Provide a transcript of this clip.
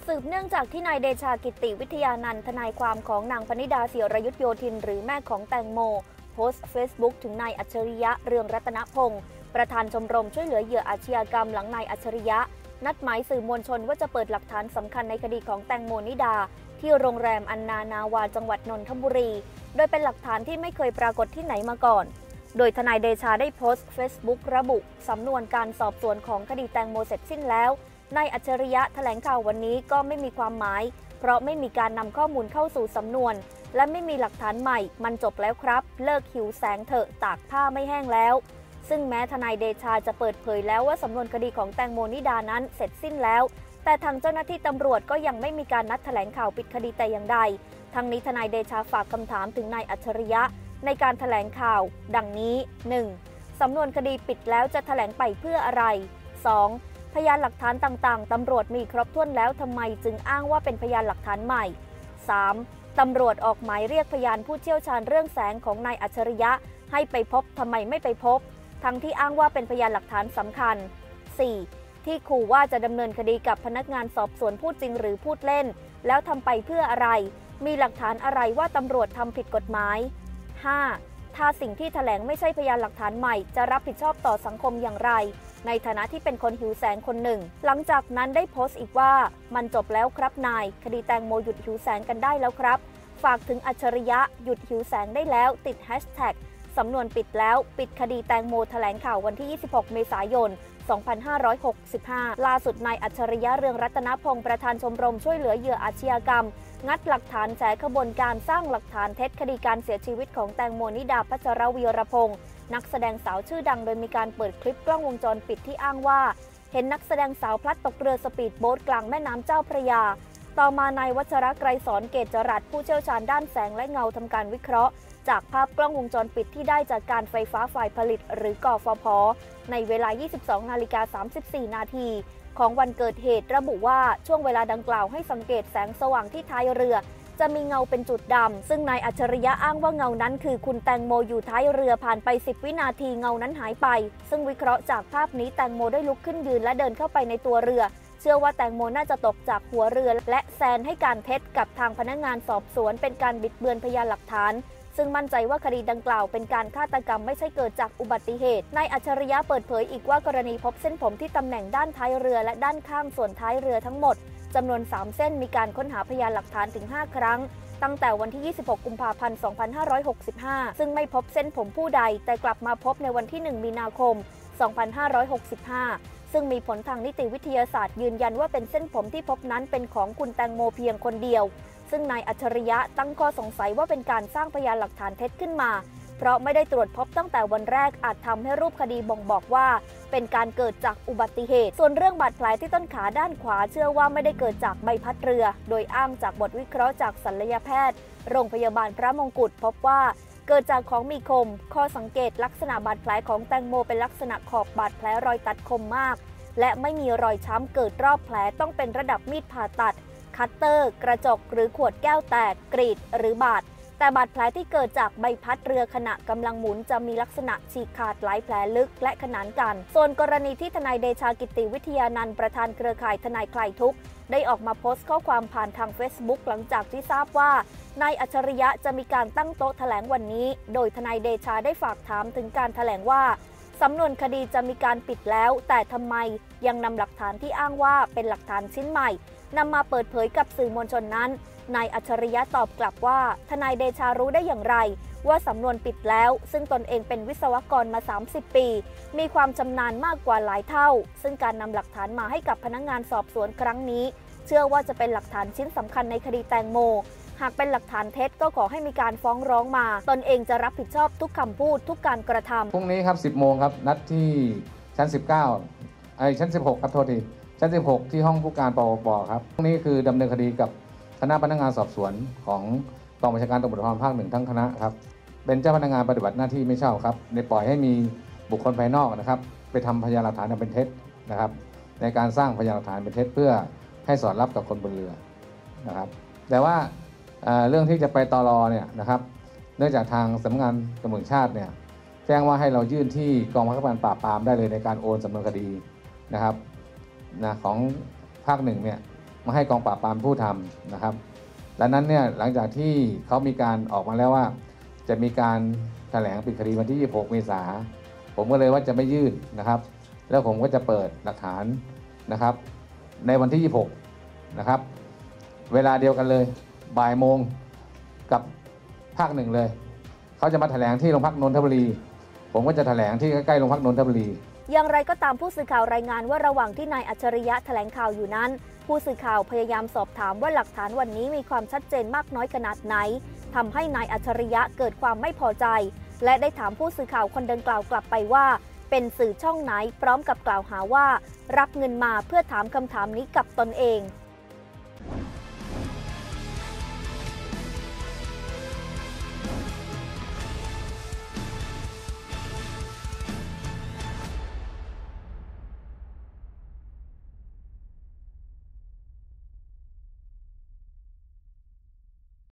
สืบเนื่องจากที่นายเดชากิติวิทยานันท์ทนายความของนางพนิดาศิรยุทธโยธินหรือแม่ของแตงโมโพสต์เฟซบุ๊กถึงนายอัจฉริยะเรืองรัตนพงศ์ประธานชมรมช่วยเหลือเหยื่ออาชญากรรมหลังนายอัจฉริยะนัดหมายสื่อมวลชนว่าจะเปิดหลักฐานสำคัญในคดีของแตงโมนิดาที่โรงแรมอันนานาวาจังหวัดนนทบุรีโดยเป็นหลักฐานที่ไม่เคยปรากฏที่ไหนมาก่อนโดยทนายเดชาได้โพสต์เฟซบุ๊กระบุสำนวนการสอบสวนของคดีแตงโมเสร็จสิ้นแล้วนายอัจฉริยะแถลงข่าววันนี้ก็ไม่มีความหมายเพราะไม่มีการนำข้อมูลเข้าสู่สำนวนและไม่มีหลักฐานใหม่มันจบแล้วครับเลิกหิวแสงเถอะตากผ้าไม่แห้งแล้วซึ่งแม้ทนายเดชาจะเปิดเผยแล้วว่าสำนวนคดีของแตงโมนิดานั้นเสร็จสิ้นแล้วแต่ทางเจ้าหน้าที่ตำรวจก็ยังไม่มีการนัดแถลงข่าวปิดคดีแต่อย่างใดทั้งนี้ทนายเดชาฝากคำถามถึงนายอัจฉริยะในการแถลงข่าวดังนี้ 1. สำนวนคดีปิดแล้วจะแถลงไปเพื่ออะไร 2. พยานหลักฐานต่างๆตำรวจมีครบถ้วนแล้วทำไมจึงอ้างว่าเป็นพยานหลักฐานใหม่ 3. ตำรวจออกหมายเรียกพยานผู้เชี่ยวชาญเรื่องแสงของนายอัจฉริยะให้ไปพบทำไมไม่ไปพบทั้งที่อ้างว่าเป็นพยานหลักฐานสำคัญ 4. ที่ขู่ว่าจะดำเนินคดีกับพนักงานสอบสวนพูดจริงหรือพูดเล่นแล้วทำไปเพื่ออะไรมีหลักฐานอะไรว่าตำรวจทำผิดกฎหมาย 5. ถ้าสิ่งที่แถลงไม่ใช่พยานหลักฐานใหม่จะรับผิดชอบต่อสังคมอย่างไรในฐานะที่เป็นคนหิวแสงคนหนึ่งหลังจากนั้นได้โพสต์อีกว่ามันจบแล้วครับนายคดีแตงโมหยุดหิวแสงกันได้แล้วครับฝากถึงอัจฉริยะหยุดหิวแสงได้แล้วติดแฮชแท็กสำนวนปิดแล้วปิดคดีแตงโมแถลงข่าววันที่ 26 เมษายน 2565 ล่าสุดนายอัจฉริยะเรืองรัตนพงศ์ประธานชมรมช่วยเหลือเหยื่ออาชญากรรมงัดหลักฐานแฉขบวนการสร้างหลักฐานเท็จคดีการเสียชีวิตของแตงโมนิดา พัชรวีรพงศ์นักแสดงสาวชื่อดังโดยมีการเปิดคลิปกล้องวงจรปิดที่อ้างว่าเห็นนักแสดงสาวพลัดตกเรือสปีดโบ๊ทกลางแม่น้ำเจ้าพระยาต่อมานายวัชรไกรสอนเกตจรัสผู้เชี่ยวชาญด้านแสงและเงาทำการวิเคราะห์จากภาพกล้องวงจรปิดที่ได้จากการไฟฟ้าฝ่ายผลิตหรือกฟผ.ในเวลา 22:34 นาทีของวันเกิดเหตุระบุว่าช่วงเวลาดังกล่าวให้สังเกตแสงสว่างที่ท้ายเรือจะมีเงาเป็นจุดดำซึ่งนายอัจฉริยะอ้างว่าเงานั้นคือคุณแตงโมอยู่ท้ายเรือผ่านไป10 วินาทีเงานั้นหายไปซึ่งวิเคราะห์จากภาพนี้แตงโมได้ลุกขึ้นยืนและเดินเข้าไปในตัวเรือเชื่อว่าแตงโมน่าจะตกจากหัวเรือและแซนให้การเท็จกับทางพนักงานสอบสวนเป็นการบิดเบือนพยานหลักฐานซึ่งมั่นใจว่าคดีดังกล่าวเป็นการฆาตกรรมไม่ใช่เกิดจากอุบัติเหตุนายอัจฉริยะเปิดเผยอีกว่ากรณีพบเส้นผมที่ตำแหน่งด้านท้ายเรือและด้านข้างส่วนท้ายเรือทั้งหมดจำนวน3เส้นมีการค้นหาพยานหลักฐานถึง5ครั้งตั้งแต่วันที่ 26 กุมภาพันธ์ 2565 ซึ่งไม่พบเส้นผมผู้ใดแต่กลับมาพบในวันที่ 1 มีนาคม 2565 ซึ่งมีผลทางนิติวิทยาศาสตร์ยืนยันว่าเป็นเส้นผมที่พบนั้นเป็นของคุณแตงโมเพียงคนเดียวซึ่งนายอัจฉริยะตั้งข้อสงสัยว่าเป็นการสร้างพยานหลักฐานเท็จขึ้นมาเพราะไม่ได้ตรวจพบตั้งแต่วันแรกอาจทำให้รูปคดีบ่งบอกว่าเป็นการเกิดจากอุบัติเหตุส่วนเรื่องบาดแผลที่ต้นขาด้านขวาเชื่อว่าไม่ได้เกิดจากใบพัดเรือโดยอ้างจากบทวิเคราะห์จากศัลยแพทย์โรงพยาบาลพระมงกุฎพบว่าเกิดจากของมีคมข้อสังเกตลักษณะบาดแผลของแตงโมเป็นลักษณะขอบบาดแผลรอยตัดคมมากและไม่มีรอยช้ำเกิดรอบแผลต้องเป็นระดับมีดผ่าตัดคัตเตอร์กระจกหรือขวดแก้วแตกกรีดหรือบาดแต่บาดแผลที่เกิดจากใบพัดเรือขณะกำลังหมุนจะมีลักษณะฉีกขาดหลายแผลลึกและขนานกันส่วนกรณีที่ทนายเดชากิติวิทยานันท์ประธานเครือข่ายทนายคลายทุกข์ได้ออกมาโพสต์ข้อความผ่านทาง Facebook หลังจากที่ทราบว่านายอัจฉริยะจะมีการตั้งโต๊ะแถลงวันนี้โดยทนายเดชาได้ฝากถามถึงการแถลงว่าสำนวนคดีจะมีการปิดแล้วแต่ทำไมยังนำหลักฐานที่อ้างว่าเป็นหลักฐานชิ้นใหม่นำมาเปิดเผยกับสื่อมวลชนนั้นนายอัจฉริยะตอบกลับว่าทนายเดชารู้ได้อย่างไรว่าสำนวนปิดแล้วซึ่งตนเองเป็นวิศวกรมา30 ปีมีความชำนาญมากกว่าหลายเท่าซึ่งการนำหลักฐานมาให้กับพนักงานสอบสวนครั้งนี้เชื่อว่าจะเป็นหลักฐานชิ้นสำคัญในคดีแตงโมหากเป็นหลักฐานเท็จก็ขอให้มีการฟ้องร้องมาตนเองจะรับผิดชอบทุกคำพูดทุกการกระทำพรุ่งนี้ครับ 10 โมงครับนัดที่ชั้น 19ชั้น 16ครับโทษทีชั้น 16ที่ห้องผู้การปปครับพรุ่งนี้คือดำเนินคดีกับคณะพนักงานสอบสวนของกองบัญชาการตำรวจภูธรภาค 1ทั้งคณะครับเป็นเจ้าพนักงานปฏิบัติหน้าที่ไม่ชอบครับในปล่อยให้มีบุคคลภายนอกนะครับไปทำพยานหลักฐานเป็นเท็จนะครับในการสร้างพยานหลักฐานเป็นเท็จเพื่อให้สอดรับกับคนบนเรือนะครับแต่ว่าเรื่องที่จะไปตร.เนี่ยนะครับเนื่องจากทางสำนักงานตำรวจแห่งชาติเนี่ยแจ้งว่าให้เรายื่นที่กองบังคับการปราบปรามได้เลยในการโอนสำนวนคดีนะครับของภาค 1เนี่ยมาให้กองปราบปรามผู้ทำนะครับดังนั้นเนี่ยหลังจากที่เขามีการออกมาแล้วว่าจะมีการแถลงปิดคดีวันที่ 26 เมษายนผมก็เลยว่าจะไม่ยื่นนะครับ แล้วผมก็จะเปิดหลักฐานนะครับในวันที่ 26 นะครับเวลาเดียวกันเลยบ่ายโมงกับภาคหนึ่งเลยเขาจะมาแถลงที่โรงพักนนทบุรีผมก็จะแถลงที่ใกล้ๆโรงพักนนทบุรีอย่างไรก็ตามผู้สื่อข่าวรายงานว่าระหว่างที่นายอัจฉริยะแถลงข่าวอยู่นั้นผู้สื่อข่าวพยายามสอบถามว่าหลักฐานวันนี้มีความชัดเจนมากน้อยขนาดไหนทำให้นายอัจฉริยะเกิดความไม่พอใจและได้ถามผู้สื่อข่าวคนดังกล่าวกลับไปว่าเป็นสื่อช่องไหนพร้อมกับกล่าวหาว่ารับเงินมาเพื่อถามคำถามนี้กับตนเอง